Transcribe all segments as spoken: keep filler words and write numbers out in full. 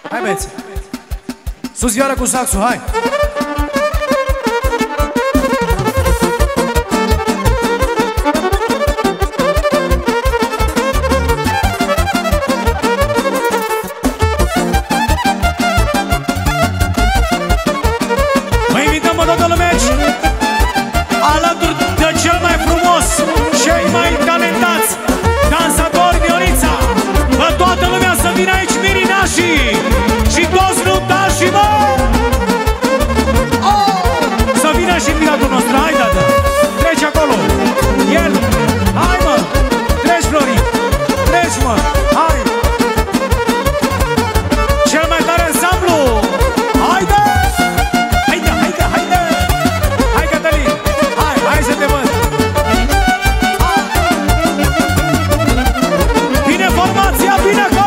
Hai băieți. Sus vioara cu saxul, hai. Și toți luptașii, mă! Oh! Să vină și piratul nostru, hai, tată! Treci acolo! El! Hai, mă! Treci, Florin! Treci, mă! Hai! Cel mai tare ansamblu! Haide! Haide, haide, haide! Hai, Cătălin! Hai, hai să te văd! Hai! Bine formația, bine acolo!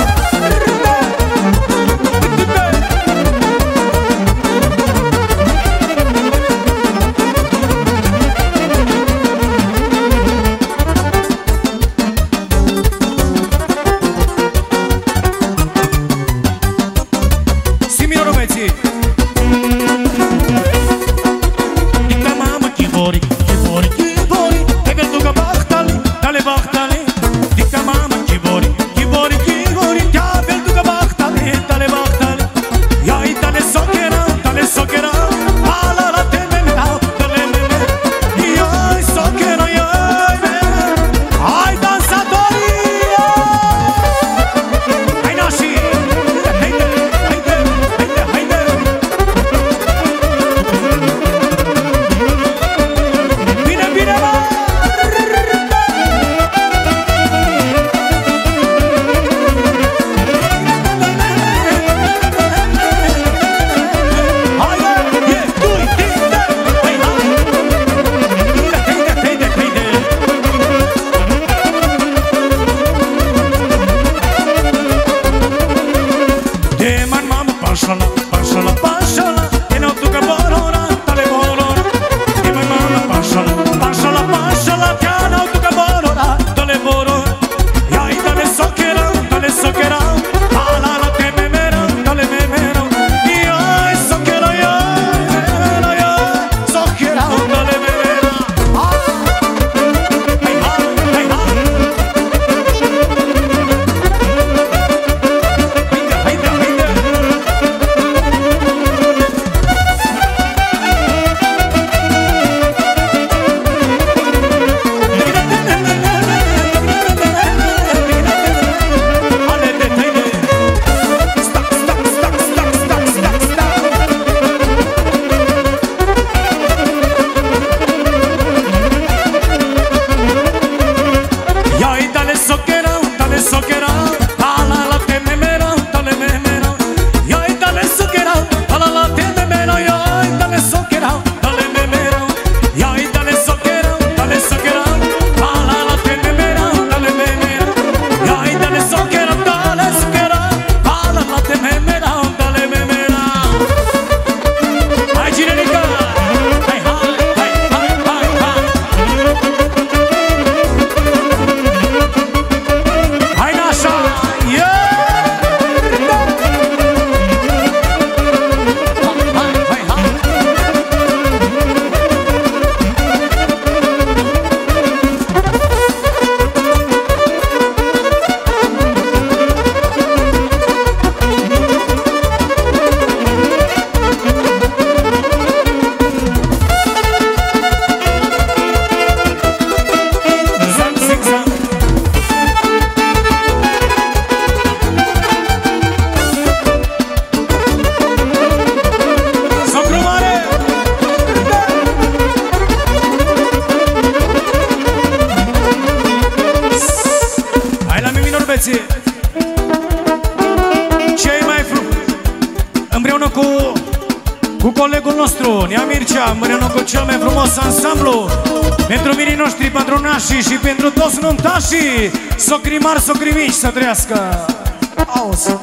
Cei mai frumos împreună cu cu colegul nostru Nea Mircea, împreună cu cel mai frumos ansamblu pentru mirii noștri patronașii și pentru toți nuntașii, socri mari, socri mici, să trăiască. Auzi.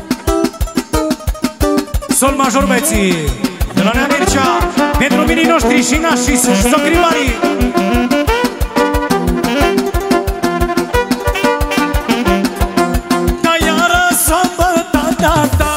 Sol major, băieții, de la Nea Mircea, pentru mirii noștri și nașii, socri mari. Da, iară, sămbătă, da, da.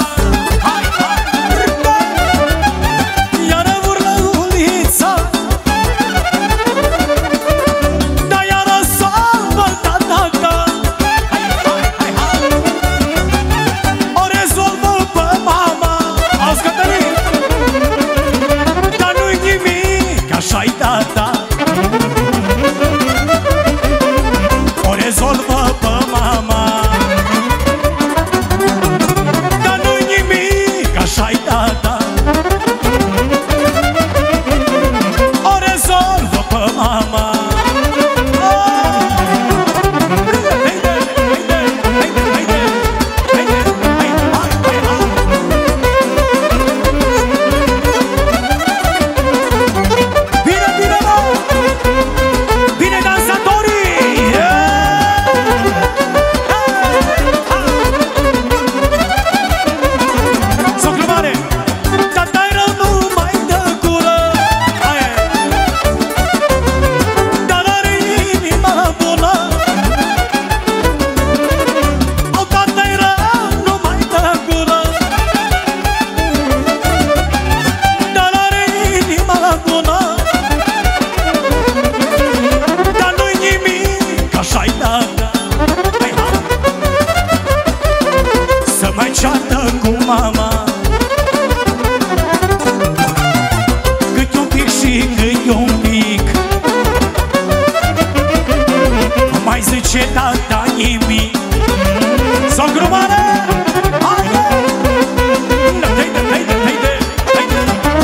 mai ceartă cu mama. Cât un pic și cât un pic mai zice tata nimic. Sogru mare, haide! Haide, haide, haide, haide!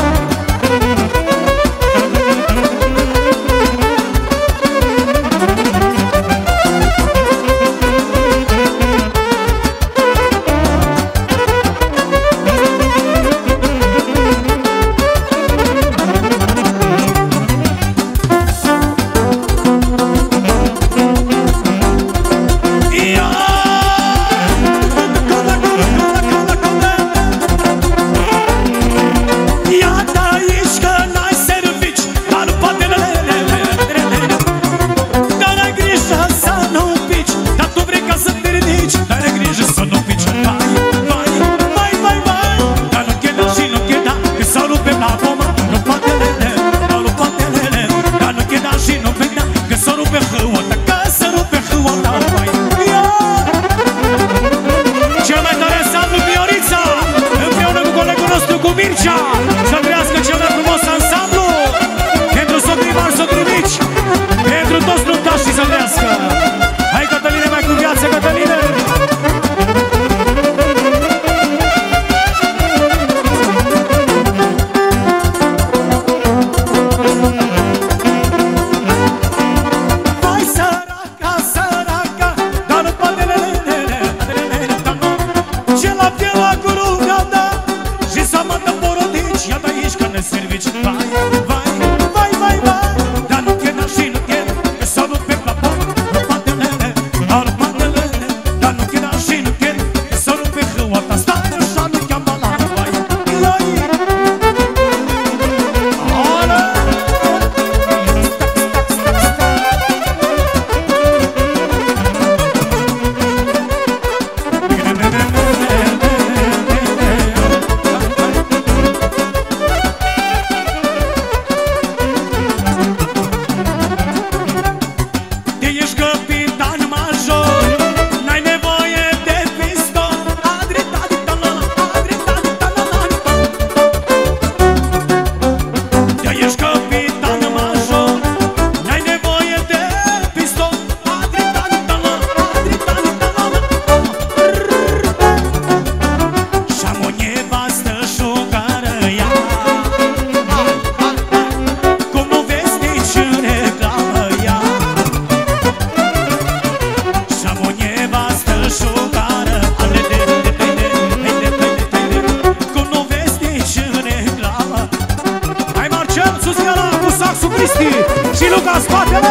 Și Luca, spatele!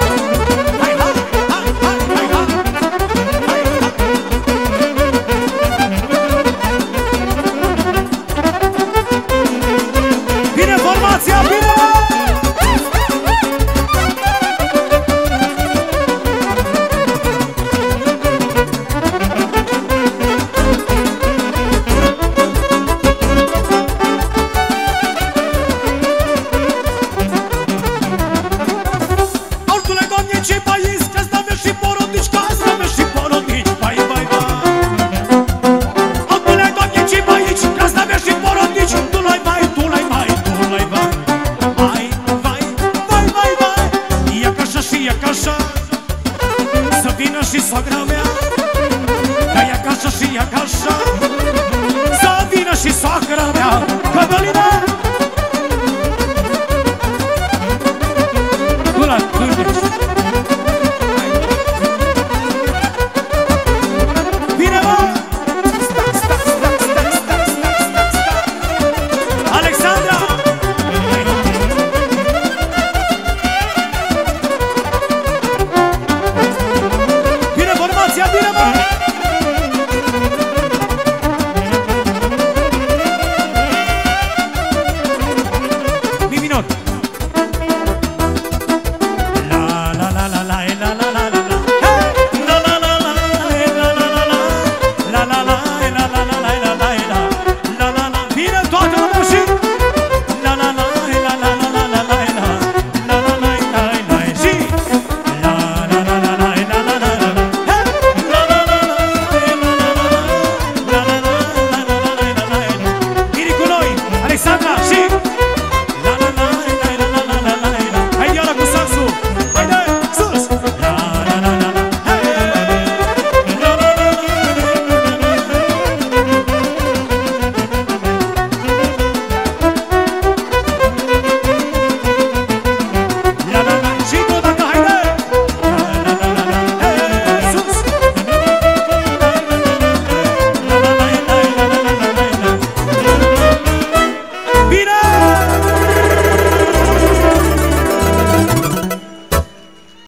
Hai, hai, hai, hai, hai, hai, hai, hai. Bine formația, bine! Și soacra mea, că e acasă și e acasă, să vină și soacra mea.